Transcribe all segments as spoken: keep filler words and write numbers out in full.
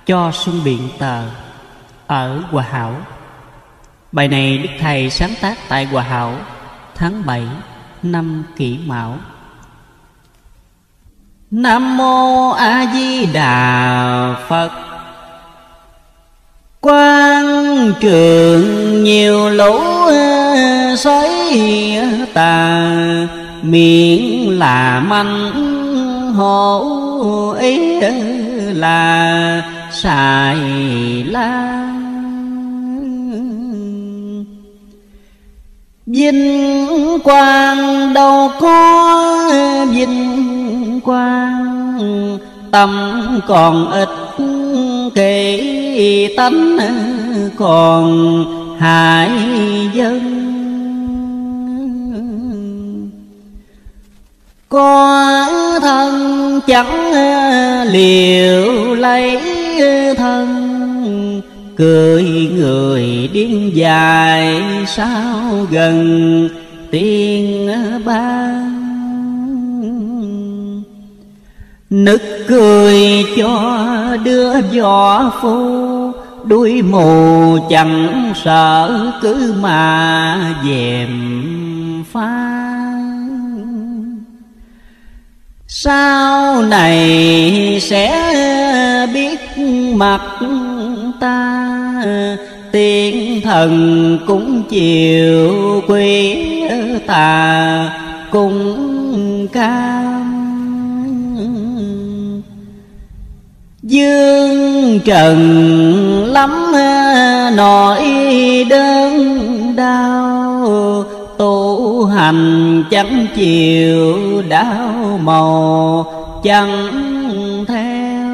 cho Xuân Biện Tờ ở Hòa Hảo. Bài này Đức Thầy sáng tác tại Hòa Hảo tháng bảy năm Kỷ Mão. Nam mô A Di Đà Phật. Quan trường nhiều lũ sói tà, miệng là manh hổ ấy là xài lan. Vinh quang đâu có vinh quang, tâm còn ít kỳ tánh còn hại dân. Có thân chẳng liều lấy thân, cười người điên dài sao gần tiên ban. Nức cười cho đứa võ phu, đuôi mù chẳng sợ cứ mà dèm pha. Sau này sẽ biết mặt ta, tiên thần cũng chịu quý tà cùng cam. Dương trần lắm nỗi đớn đau, tu hành chẳng chịu đau màu chẳng theo.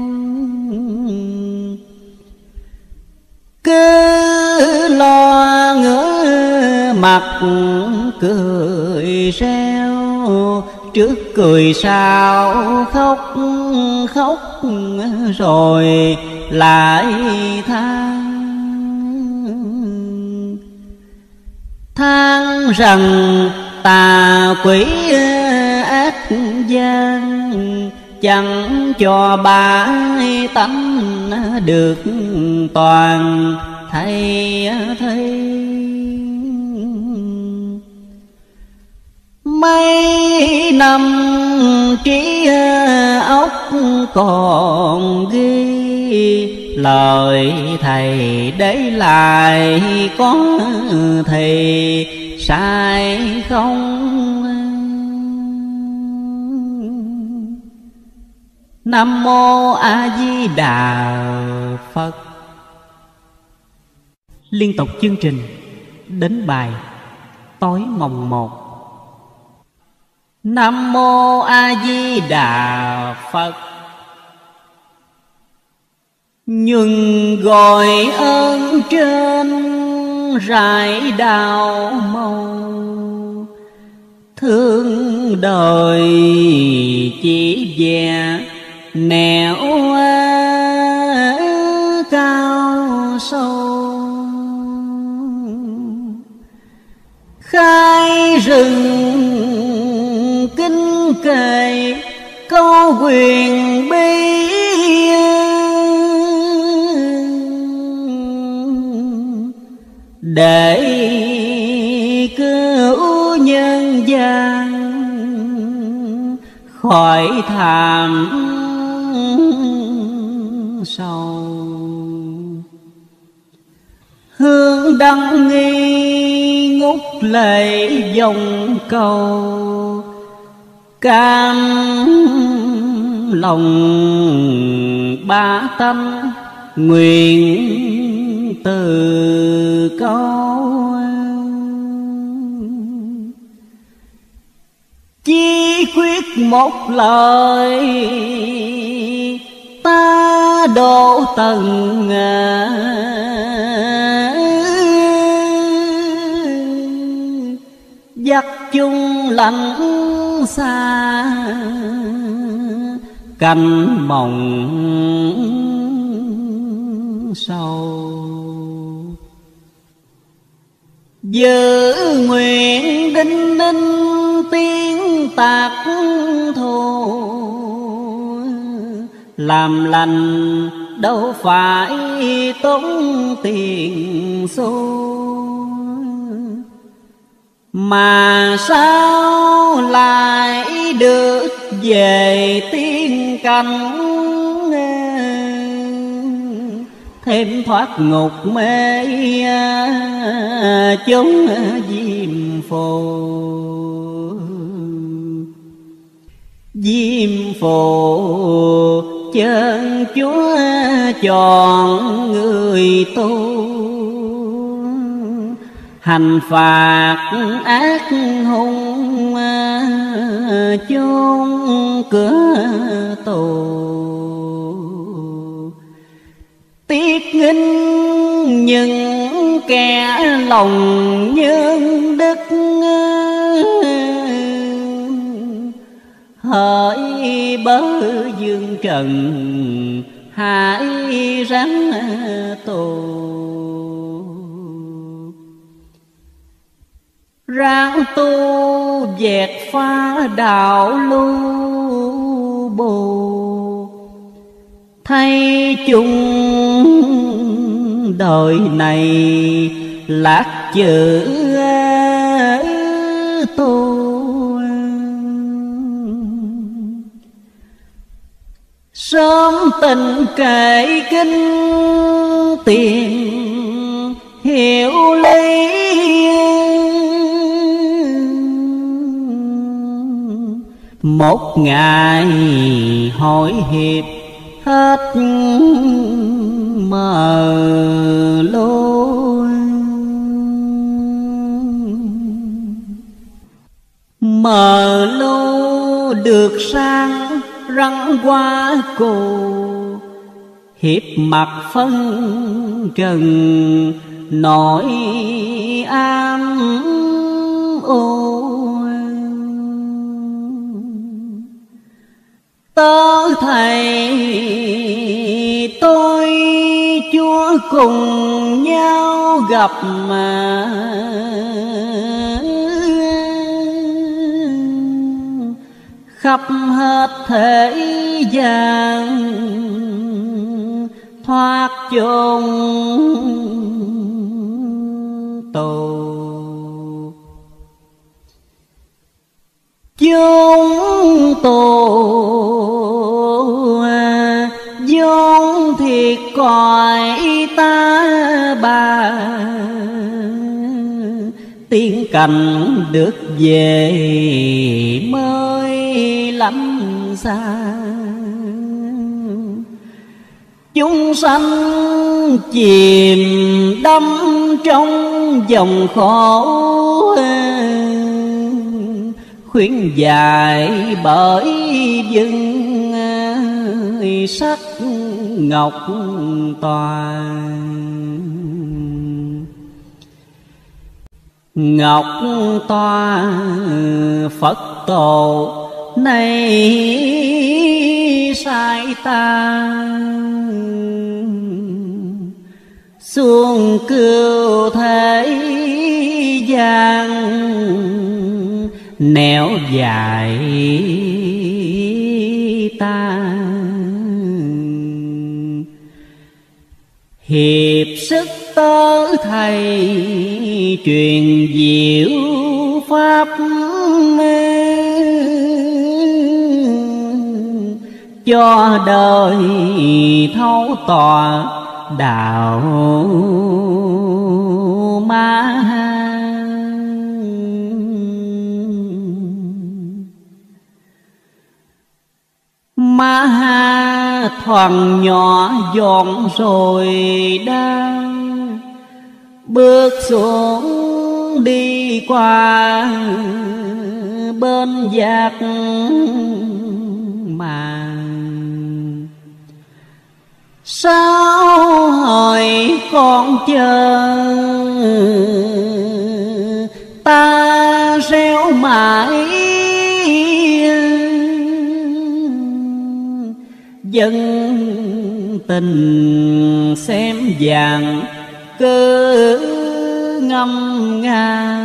Cứ lo ngửa mặt cười reo, trước cười sau khóc, khóc rồi lại than. Than rằng tà quỷ ác gian, chẳng cho ba tánh được toàn thầy thầy. Mấy năm trí óc còn ghi, lời thầy để lại có thầy sai không. Nam mô A Di Đà Phật. Liên tục chương trình đến bài tối mồng một. Nam mô A Di Đà Phật. Nhưng gọi ơn trên rải đào màu, thương đời chỉ về nẻo cao sâu. Khai rừng kinh kệ câu quyền bi, để cứu nhân gian khỏi thảm sầu. Hương đăng nghi ngút lệ dòng cầu, cam lòng ba tâm nguyện từ câu. Chỉ quyết một lời ta độ tầng, dắt chung lạnh xa canh mộng sâu. Giữ nguyện đinh ninh tiếng tạc thù, làm lành đâu phải tốn tiền xu, mà sao lại được về tiên cảnh, thêm thoát ngục mê chốn diêm phù. Diêm phù chân chúa chọn người tu, hành phạt ác hung chốn cửa tù. Tiếc nghinh những kẻ lòng nhân đức, hỡi bớ dương trần hãy ráng tù. Ráng tu dẹp phá đạo lưu bù, thay chung đời này lạc chữ tu. Sớm tình kể kinh tiền hiểu lý, một ngày hỏi hiệp hết mờ lối. Mờ lô được sang răng qua cổ, hiếp mặt phân trần nỗi an ôi. Tớ thầy tôi Chúa cùng nhau gặp mà, khắp hết thế gian thoát chốn tù. Chốn tù vốn thiệt cõi ta bà, tiên cảnh được về mới lắm xa. Chúng sanh chìm đắm trong dòng khổ, khuyên dạy bởi vừng sắc ngọc toàn. Ngọc toa Phật tổ này sai ta, xuống cứu thế gian nẻo dài ta. Hiệp sức tớ thầy truyền diệu pháp, cho đời thấu tỏ đạo ma. Ma ha thoảng nhỏ dọn rồi đang, bước xuống đi qua bên giác màn. Sao hỏi con chờ ta reo mãi, dân tình xem vàng cứ ngâm nga.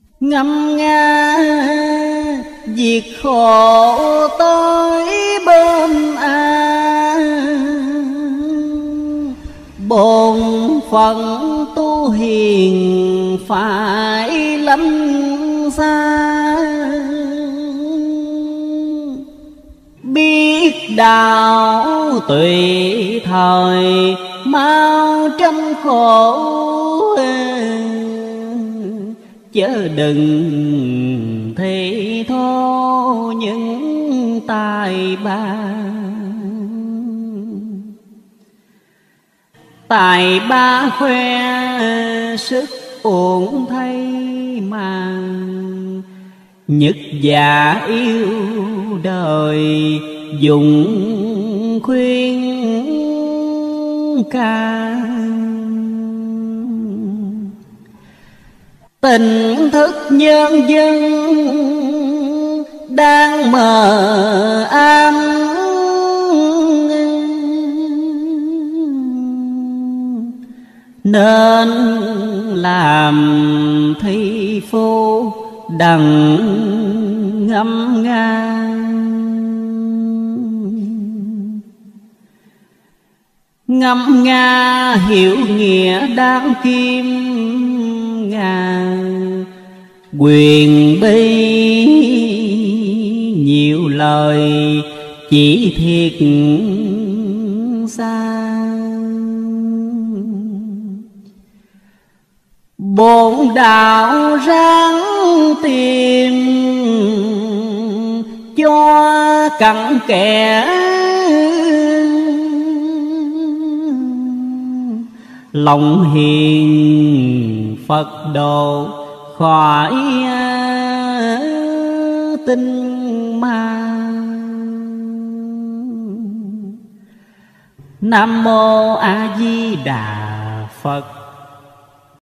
Ngâm nga việc khổ tới bên, phận tu hiền phải lắm xa, biết đạo tùy thời mau tranh khổ, chớ đừng thi thố những tài ba. Tài ba khoe sức uổng thay mà, nhất già yêu đời dùng khuyên ca. Tình thức nhân dân đang mờ ám, nên làm thi phu đặng ngâm nga. Ngâm nga hiểu nghĩa đáng kim ngà, quyền bi nhiều lời chỉ thiệt xa. Bổn đạo ráng tìm cho cặn kẽ, lòng hiền Phật độ khỏi tinh ma. Nam mô A Di Đà Phật.